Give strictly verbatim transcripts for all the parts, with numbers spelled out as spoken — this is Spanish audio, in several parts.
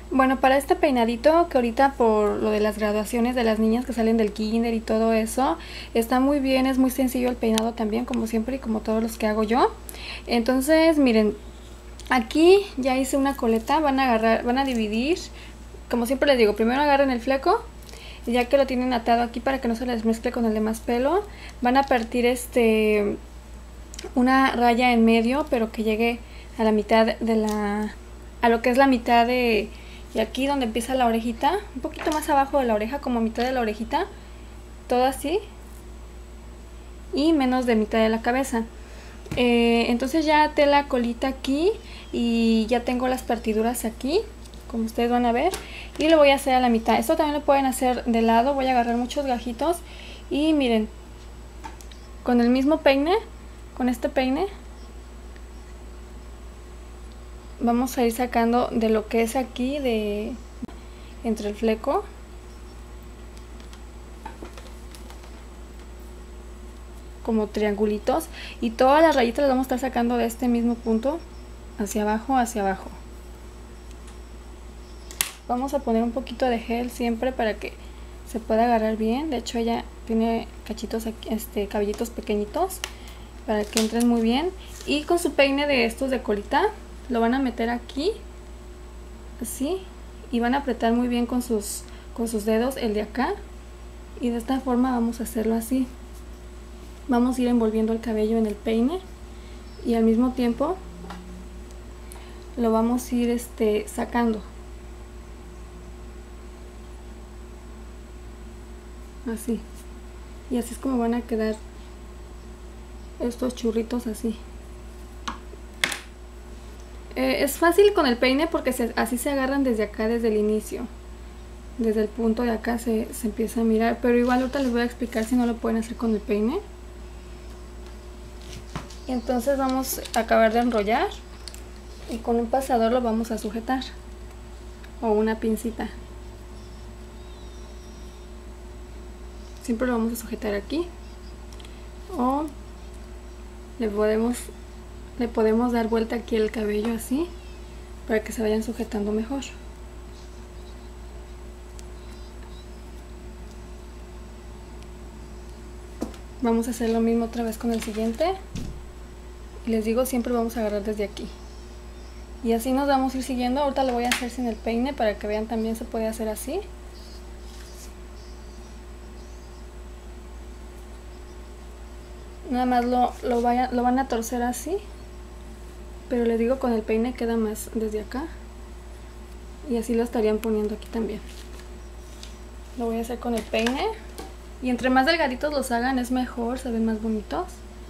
Bueno, para este peinadito, que ahorita por lo de las graduaciones de las niñas que salen del kinder y todo eso, está muy bien, es muy sencillo el peinado también, como siempre y como todos los que hago yo. Entonces, miren, aquí ya hice una coleta, van a agarrar, van a dividir, como siempre les digo, primero agarren el fleco, y ya que lo tienen atado aquí para que no se les mezcle con el demás pelo, van a partir este una raya en medio, pero que llegue a la mitad de la, a lo que es la mitad de... Y aquí donde empieza la orejita, un poquito más abajo de la oreja, como mitad de la orejita, todo así, y menos de mitad de la cabeza. Eh, entonces ya até la colita aquí y ya tengo las partiduras aquí, como ustedes van a ver, y lo voy a hacer a la mitad. Esto también lo pueden hacer de lado, voy a agarrar muchos gajitos y miren, con el mismo peine, con este peine, vamos a ir sacando de lo que es aquí, de entre el fleco, como triangulitos, y todas las rayitas las vamos a estar sacando de este mismo punto hacia abajo, hacia abajo. Vamos a poner un poquito de gel siempre para que se pueda agarrar bien. De hecho ella tiene cachitos aquí, este, cabellitos pequeñitos, para que entren muy bien. Y con su peine de estos de colita lo van a meter aquí, así, y van a apretar muy bien con sus, con sus dedos el de acá, y de esta forma vamos a hacerlo así. Vamos a ir envolviendo el cabello en el peine y al mismo tiempo lo vamos a ir este, sacando, así, y así es como van a quedar estos churritos así. Eh, es fácil con el peine porque se, así se agarran desde acá, desde el inicio. Desde el punto de acá se, se empieza a mirar. Pero igual ahorita les voy a explicar si no lo pueden hacer con el peine. Y entonces vamos a acabar de enrollar. Y con un pasador lo vamos a sujetar. O una pincita. Siempre lo vamos a sujetar aquí. O le podemos... Le podemos dar vuelta aquí el cabello así, para que se vayan sujetando mejor. Vamos a hacer lo mismo otra vez con el siguiente. Y les digo, siempre vamos a agarrar desde aquí. Y así nos vamos a ir siguiendo. Ahorita lo voy a hacer sin el peine para que vean, también se puede hacer así. Nada más lo, lo, vaya, lo van a torcer así. Pero les digo, con el peine queda más desde acá. Y así lo estarían poniendo aquí también. Lo voy a hacer con el peine. Y entre más delgaditos los hagan es mejor, se ven más bonitos.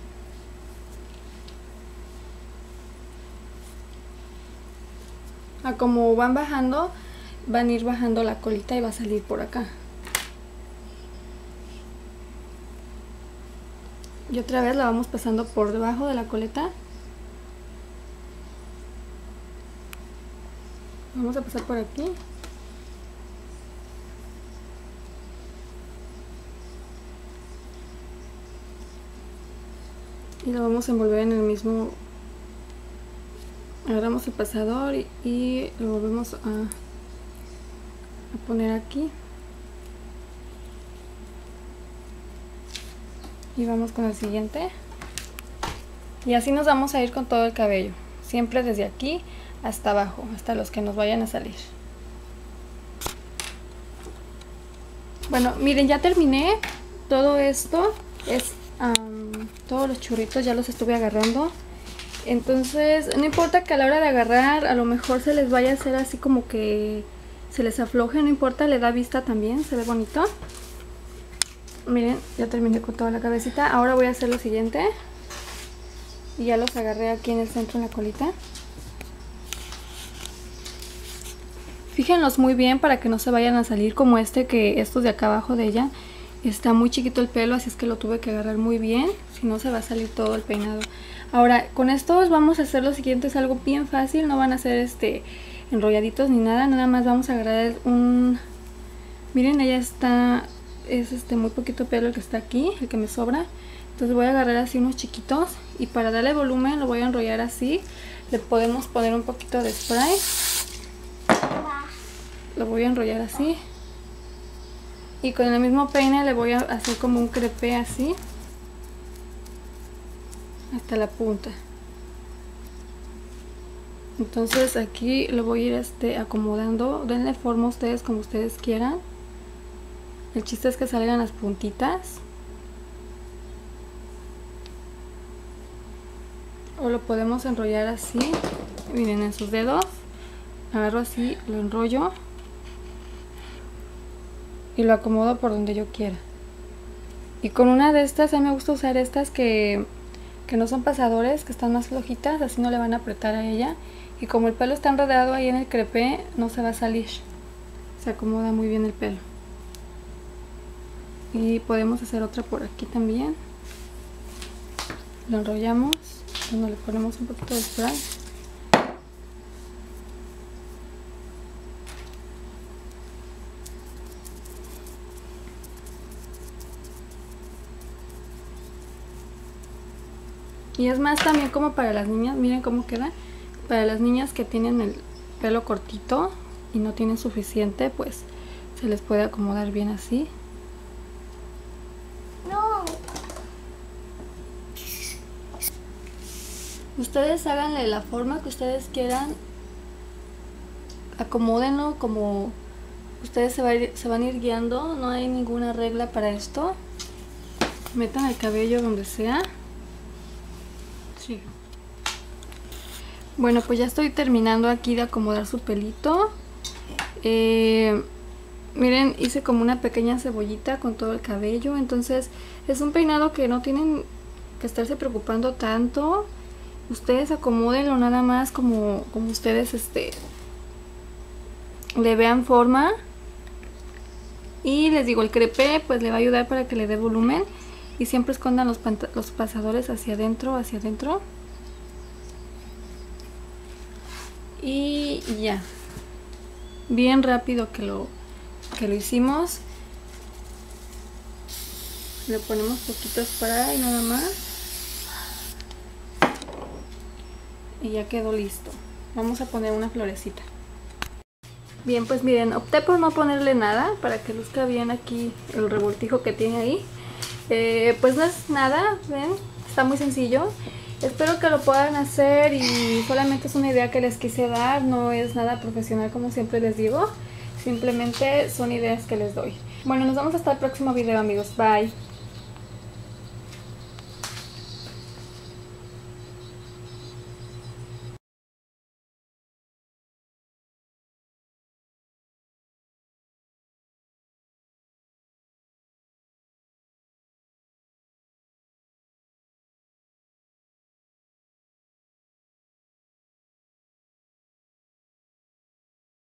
A como van bajando, van a ir bajando la colita y va a salir por acá. Y otra vez la vamos pasando por debajo de la coleta. Vamos a pasar por aquí. Y lo vamos a envolver en el mismo... Agarramos el pasador y, y lo volvemos a, a poner aquí. Y vamos con el siguiente. Y así nos vamos a ir con todo el cabello. Siempre desde aquí hasta abajo, hasta los que nos vayan a salir. Bueno, miren, ya terminé todo esto. Es um, todos los churritos ya los estuve agarrando. Entonces no importa que a la hora de agarrar a lo mejor se les vaya a hacer así como que se les afloje, no importa, le da vista también, se ve bonito. Miren, ya terminé con toda la cabecita. Ahora voy a hacer lo siguiente. Y ya los agarré aquí en el centro, en la colita. Fíjenlos muy bien para que no se vayan a salir como este, que estos de acá abajo de ella está muy chiquito el pelo, así es que lo tuve que agarrar muy bien, si no se va a salir todo el peinado. Ahora, con estos vamos a hacer lo siguiente, es algo bien fácil, no van a ser este enrolladitos ni nada, nada más vamos a agarrar un... Miren, ella está, es este muy poquito pelo el que está aquí, el que me sobra. Entonces voy a agarrar así unos chiquitos y para darle volumen lo voy a enrollar así. Le podemos poner un poquito de spray. lo voy a enrollar así. Y con el mismo peine le voy a hacer como un crepé así. Hasta la punta. Entonces aquí lo voy a ir este, acomodando. Denle forma a ustedes como ustedes quieran. El chiste es que salgan las puntitas. O lo podemos enrollar así. Miren, en sus dedos. Agarro así, lo enrollo. Y lo acomodo por donde yo quiera. Y con una de estas, a mí me gusta usar estas que, que no son pasadores, que están más flojitas. Así no le van a apretar a ella. Y como el pelo está enredado ahí en el crepé, no se va a salir. Se acomoda muy bien el pelo. Y podemos hacer otra por aquí también. Lo enrollamos. Bueno, le ponemos un poquito de spray. Y es más también como para las niñas, miren cómo queda. Para las niñas que tienen el pelo cortito y no tienen suficiente, pues se les puede acomodar bien así. No. Ustedes háganle la forma que ustedes quieran. Acomódenlo como ustedes se, va a ir, se van a ir guiando. No hay ninguna regla para esto. Metan el cabello donde sea. Sí. Bueno, pues ya estoy terminando aquí de acomodar su pelito. Eh, miren, hice como una pequeña cebollita con todo el cabello. Entonces es un peinado que no tienen que estarse preocupando tanto. Ustedes acomódenlo nada más como, como ustedes este, le vean forma. Y les digo, el crepé pues le va a ayudar para que le dé volumen. Y siempre escondan los, los pasadores hacia adentro, hacia adentro. Y ya. Bien rápido que lo, que lo hicimos. Le ponemos poquito spray nada más. Y ya quedó listo. Vamos a poner una florecita. Bien, pues miren, opté por no ponerle nada para que luzca bien aquí el revoltijo que tiene ahí. Eh, pues no es nada, ven, está muy sencillo. Espero que lo puedan hacer y solamente es una idea que les quise dar, no es nada profesional como siempre les digo. Simplemente son ideas que les doy. Bueno, nos vemos hasta el próximo video, amigos. Bye.